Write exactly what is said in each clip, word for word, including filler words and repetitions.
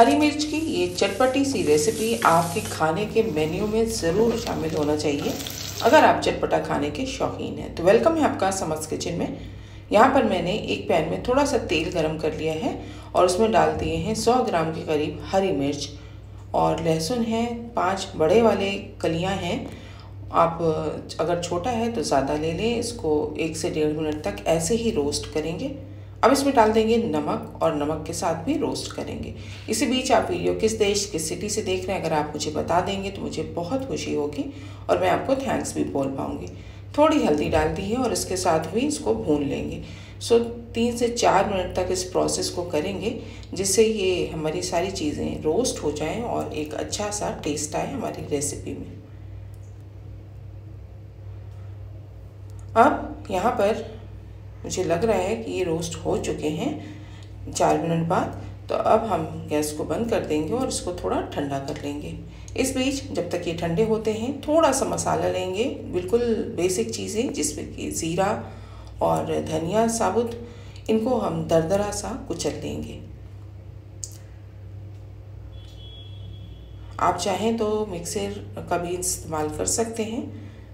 हरी मिर्च की ये चटपटी सी रेसिपी आपके खाने के मेन्यू में ज़रूर शामिल होना चाहिए अगर आप चटपटा खाने के शौकीन हैं। तो वेलकम है आपका समस किचन में। यहाँ पर मैंने एक पैन में थोड़ा सा तेल गरम कर लिया है और उसमें डाल दिए हैं सौ ग्राम के करीब हरी मिर्च और लहसुन है, पांच बड़े वाले कलियाँ हैं। आप अगर छोटा है तो ज़्यादा ले लें। इसको एक से डेढ़ मिनट तक ऐसे ही रोस्ट करेंगे। अब इसमें डाल देंगे नमक और नमक के साथ भी रोस्ट करेंगे। इसी बीच आप वीडियो किस देश किस सिटी से देख रहे हैं अगर आप मुझे बता देंगे तो मुझे बहुत खुशी होगी और मैं आपको थैंक्स भी बोल पाऊँगी। थोड़ी हल्दी डाल दी है और इसके साथ भी इसको भून लेंगे। सो तीन से चार मिनट तक इस प्रोसेस को करेंगे जिससे ये हमारी सारी चीज़ें रोस्ट हो जाएं और एक अच्छा सा टेस्ट आए हमारी रेसिपी में। अब यहाँ पर मुझे लग रहा है कि ये रोस्ट हो चुके हैं चार मिनट बाद। तो अब हम गैस को बंद कर देंगे और इसको थोड़ा ठंडा कर लेंगे। इस बीच जब तक ये ठंडे होते हैं थोड़ा सा मसाला लेंगे, बिल्कुल बेसिक चीज़ें जिसमें कि ज़ीरा और धनिया साबुत, इनको हम दरदरा सा कुचल लेंगे। आप चाहें तो मिक्सर का भी इस्तेमाल कर सकते हैं।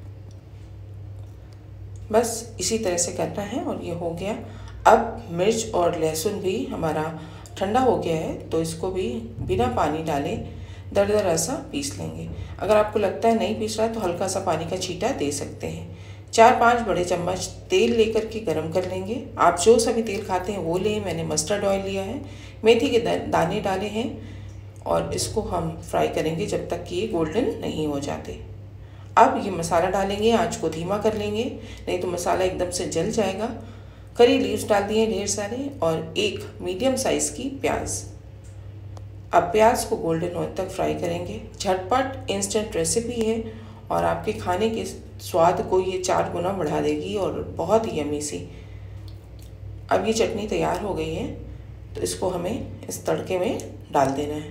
बस इसी तरह से करना है और ये हो गया। अब मिर्च और लहसुन भी हमारा ठंडा हो गया है तो इसको भी बिना पानी डाले दरदरा सा पीस लेंगे। अगर आपको लगता है नहीं पीस रहा है तो हल्का सा पानी का छींटा दे सकते हैं। चार पांच बड़े चम्मच तेल लेकर के गरम कर लेंगे। आप जो सभी तेल खाते हैं वो लें। मैंने मस्टर्ड ऑयल लिया है। मेथी के दाने डाले हैं और इसको हम फ्राई करेंगे जब तक कि ये गोल्डन नहीं हो जाते। अब ये मसाला डालेंगे, आंच को धीमा कर लेंगे नहीं तो मसाला एकदम से जल जाएगा। करी लीव्स डाल दिए ढेर सारे और एक मीडियम साइज़ की प्याज। अब प्याज को गोल्डन होने तक फ्राई करेंगे। झटपट इंस्टेंट रेसिपी है और आपके खाने के स्वाद को ये चार गुना बढ़ा देगी और बहुत ही यम्मी सी। अब ये चटनी तैयार हो गई है तो इसको हमें इस तड़के में डाल देना है।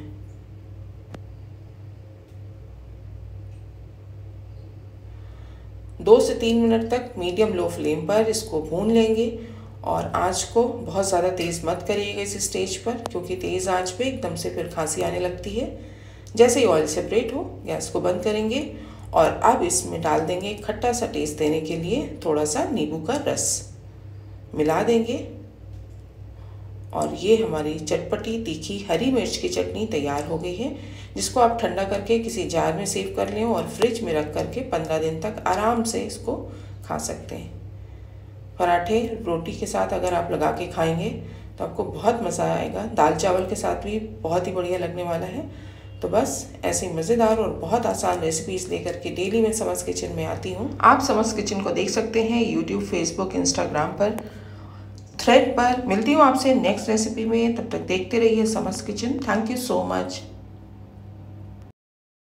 दो से तीन मिनट तक मीडियम लो फ्लेम पर इसको भून लेंगे और आंच को बहुत ज़्यादा तेज़ मत करिएगा इस स्टेज पर, क्योंकि तेज़ आंच पे एकदम से फिर खांसी आने लगती है। जैसे ही ऑयल सेपरेट हो गैस को बंद करेंगे और अब इसमें डाल देंगे खट्टा सा टेस्ट देने के लिए थोड़ा सा नींबू का रस मिला देंगे और ये हमारी चटपटी तीखी हरी मिर्च की चटनी तैयार हो गई है, जिसको आप ठंडा करके किसी जार में सेव कर लें और फ्रिज में रख करके पंद्रह दिन तक आराम से इसको खा सकते हैं। पराठे रोटी के साथ अगर आप लगा के खाएंगे तो आपको बहुत मज़ा आएगा। दाल चावल के साथ भी बहुत ही बढ़िया लगने वाला है। तो बस ऐसी मज़ेदार और बहुत आसान रेसिपीज़ लेकर के डेली मैं समस किचन में आती हूँ। आप समस किचन को देख सकते हैं यूट्यूब, फेसबुक, इंस्टाग्राम पर, थ्रेड पर। मिलती हूँ आपसे नेक्स्ट रेसिपी में, तब तक देखते रहिए समस kitchen. Thank you so much.